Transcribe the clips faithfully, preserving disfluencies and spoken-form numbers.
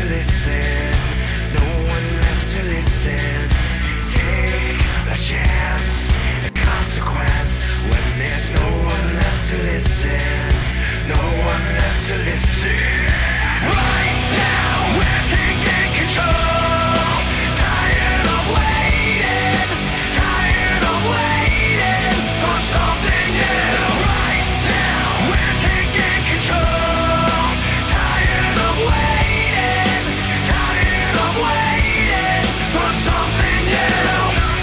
listen, no one left to listen. Take a chance, a consequence, when there's no one left to listen, no one left to listen. Right now we're taking control, tired of waiting, tired of waiting for something new. Right now we're taking control, tired of waiting, tired of waiting for something new.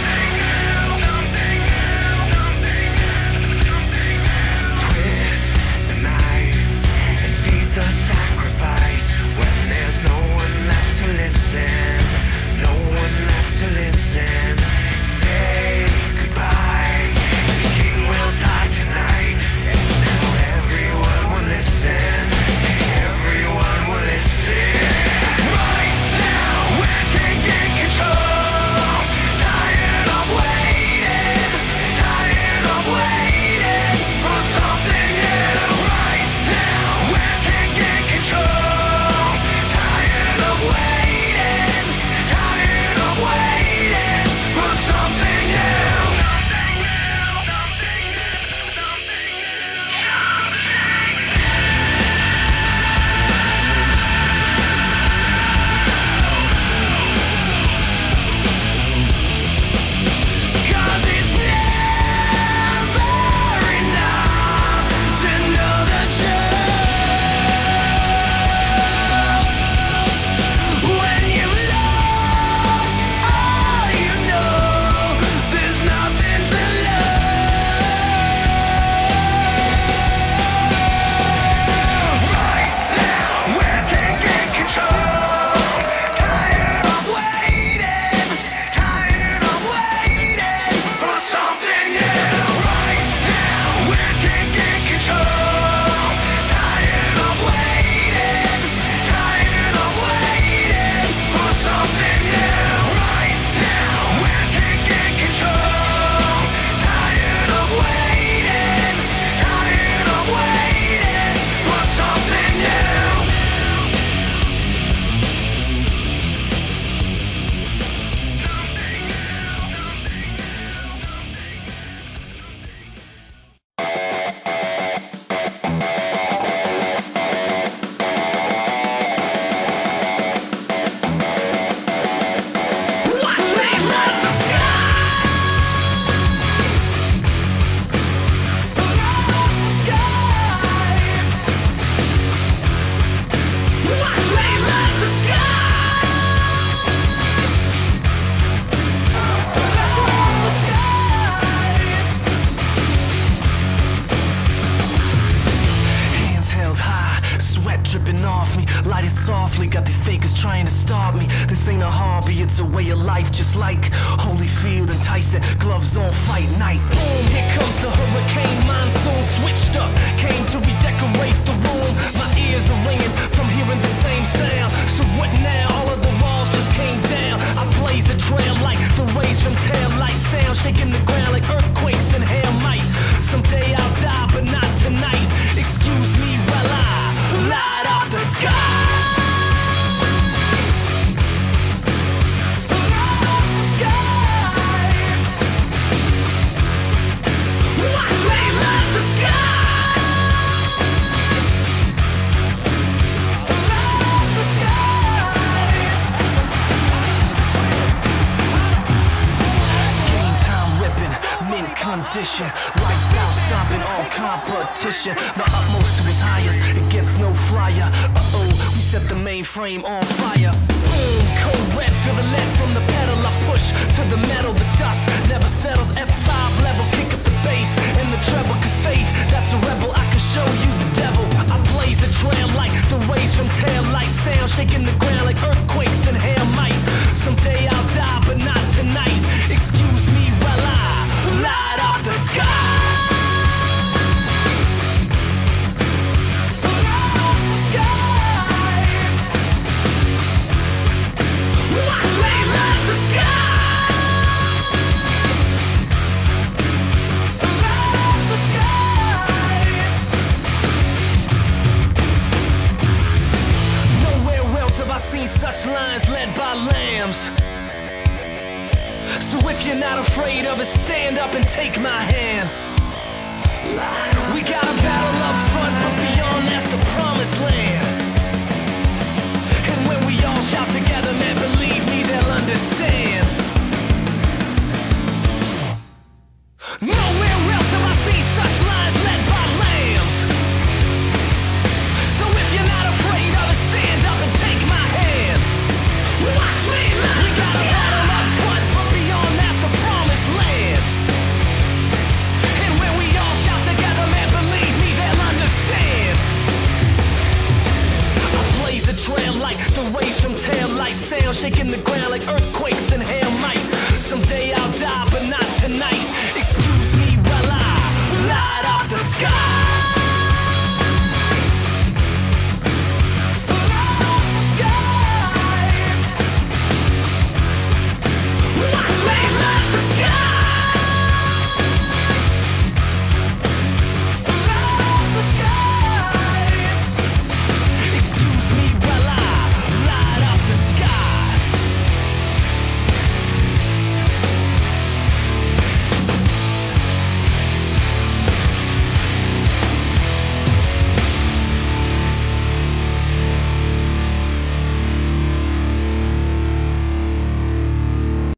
Twist the knife and feed the sacrifice when there's no one left to listen, no one left to listen. Say goodbye, the king will die tonight, and now everyone will listen, everyone will listen. Right now we're taking control, tired of waiting, tired of waiting for something new. Right now we're taking control, tired of waiting, tired of waiting for something new. Cause it's never enough to know the truth. When you've lost all you know, there's nothing to lose. Right now we're taking control, tired of waiting, tired of waiting for something new. Right now we're taking control, tired of waiting, tired of waiting for something new. Right now we're taking control, tired of waiting, tired of waiting for something new. Watch me light the sky. Watch me light the Hands held high, sweat dripping off me, light it softly, got these fakers trying to stop me. This ain't a hobby, it's a way of life, just like Holyfield and Tyson, gloves on fight night. Boom, here comes the hurricane monsoon, switched up, came to redecorate the room. My ears are ringing from hearing the same sound. So what now? All of the walls just came down. I blaze a trail like the rays from tail light sound, shaking the ground like earthquakes and hail might. Someday I'll die, but not tonight. Excuse me while I light up the sky. Watch me light the sky. Game time whipping, mint condition, lights out, stopping all competition. My utmost to his highest, it gets no flyer. Uh-oh, we set the mainframe on fire. Boom, cold red, feel the lead from the pedal. I push to the metal, the dust never settles. F five level, kick up the bass and the treble. Cause faith, that's a rebel, I can show you the devil. I blaze a trail like the rays from tail light sound, shaking the ground like earthquakes and hail might. Someday I'll die, but not tonight. Excuse me while I light up the sky. Watch me light the sky. Nowhere else have I seen such lines led by lambs. So if you're not afraid of it, stand up and take my hand. We got a battle up front, but beyond that's the promised land. And when we all shout together, man, believe me, they'll understand. Nowhere else have I seen such lines led by lambs. So if you're not afraid of it, stand up and take my hand. Watch me live. We got a battle up front, but beyond that's the promised land. And when we all shout together, man, believe me, they'll understand. I blaze a trail like the rays from tail light sound, shaking the ground like earthquakes and hail might. Someday I'll die, but not tonight. Excuse me while I light up the sky.